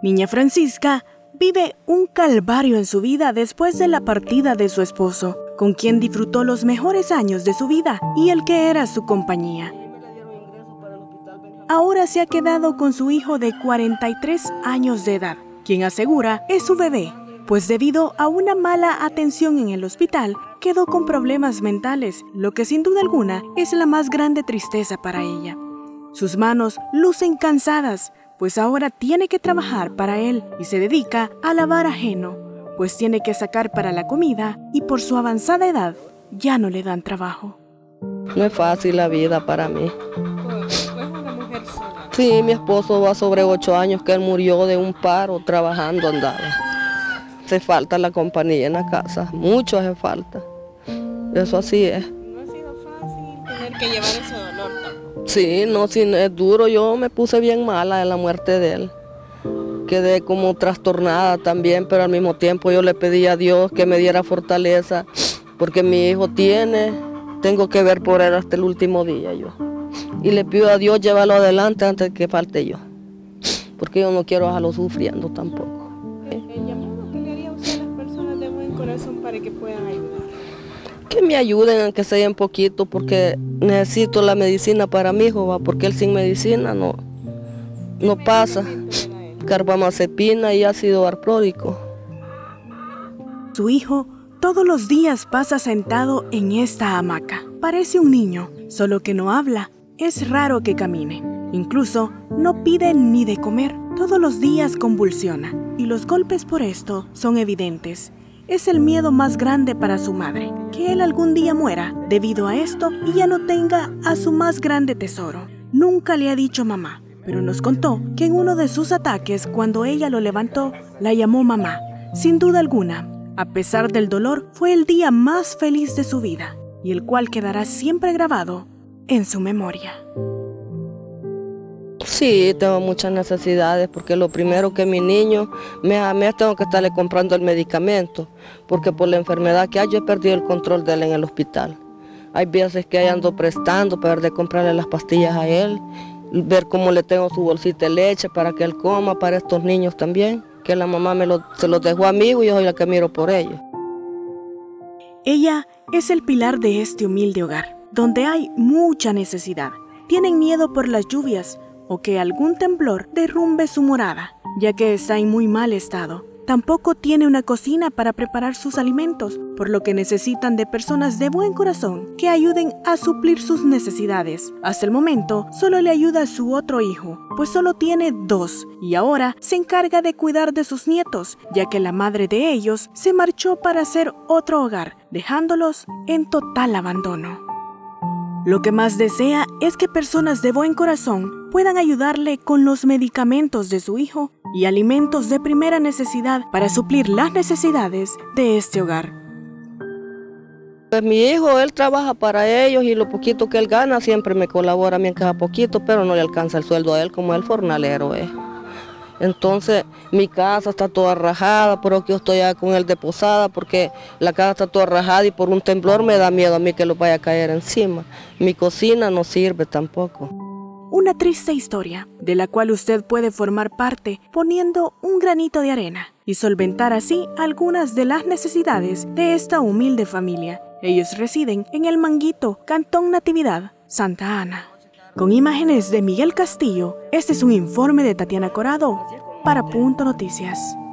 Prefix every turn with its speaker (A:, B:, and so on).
A: Niña Francisca vive un calvario en su vida después de la partida de su esposo, con quien disfrutó los mejores años de su vida y el que era su compañía. Ahora se ha quedado con su hijo de 43 años de edad, quien asegura es su bebé, pues debido a una mala atención en el hospital, quedó con problemas mentales, lo que sin duda alguna es la más grande tristeza para ella. Sus manos lucen cansadas, pues ahora tiene que trabajar para él y se dedica a lavar ajeno, pues tiene que sacar para la comida y por su avanzada edad ya no le dan trabajo.
B: No es fácil la vida para mí. Sí, mi esposo va sobre 8 años que él murió de un paro, trabajando andaba. Hace falta la compañía en la casa, mucho hace falta. Eso así es.
C: ¿No ha sido fácil tener que llevar ese dolor tampoco?
B: Sí, no, sí, es duro. Yo me puse bien mala en la muerte de él. Quedé como trastornada también, pero al mismo tiempo yo le pedí a Dios que me diera fortaleza, porque mi hijo tengo que ver por él hasta el último día yo. Y le pido a Dios llevarlo adelante antes que falte yo, porque yo no quiero dejarlo sufriendo tampoco.
C: ¿El llamado que le haría usted a las personas de buen corazón para que puedan ayudar?
B: Que me ayuden, aunque sea un poquito, porque necesito la medicina para mi hijo, porque él sin medicina no pasa. Carbamazepina y ácido valproico.
A: Su hijo todos los días pasa sentado en esta hamaca. Parece un niño, solo que no habla. Es raro que camine. Incluso no pide ni de comer. Todos los días convulsiona y los golpes por esto son evidentes. Es el miedo más grande para su madre, que él algún día muera debido a esto y ya no tenga a su más grande tesoro. Nunca le ha dicho mamá, pero nos contó que en uno de sus ataques, cuando ella lo levantó, la llamó mamá. Sin duda alguna, a pesar del dolor, fue el día más feliz de su vida y el cual quedará siempre grabado en su memoria.
B: Sí, tengo muchas necesidades, porque lo primero que mi niño, me tengo que estarle comprando el medicamento, porque por la enfermedad que hay yo he perdido el control de él en el hospital. Hay veces que ahí ando prestando para de comprarle las pastillas a él, ver cómo le tengo su bolsita de leche para que él coma, para estos niños también, que la mamá se los dejó a mí y yo soy la que miro por ellos.
A: Ella es el pilar de este humilde hogar, donde hay mucha necesidad. Tienen miedo por las lluvias o que algún temblor derrumbe su morada, ya que está en muy mal estado. Tampoco tiene una cocina para preparar sus alimentos, por lo que necesitan de personas de buen corazón que ayuden a suplir sus necesidades. Hasta el momento, solo le ayuda a su otro hijo, pues solo tiene 2, y ahora se encarga de cuidar de sus nietos, ya que la madre de ellos se marchó para hacer otro hogar, dejándolos en total abandono. Lo que más desea es que personas de buen corazón puedan ayudarle con los medicamentos de su hijo y alimentos de primera necesidad para suplir las necesidades de este hogar.
B: Pues mi hijo, él trabaja para ellos y lo poquito que él gana siempre me colabora a mí en cada poquito, pero no le alcanza el sueldo a él como el fornalero es. Entonces mi casa está toda rajada, pero que yo estoy allá con él de posada porque la casa está toda rajada y por un temblor me da miedo a mí que lo vaya a caer encima. Mi cocina no sirve tampoco.
A: Una triste historia de la cual usted puede formar parte poniendo un granito de arena y solventar así algunas de las necesidades de esta humilde familia. Ellos residen en El Manguito, Cantón Natividad, Santa Ana. Con imágenes de Miguel Castillo, este es un informe de Tatiana Corado para Punto Noticias.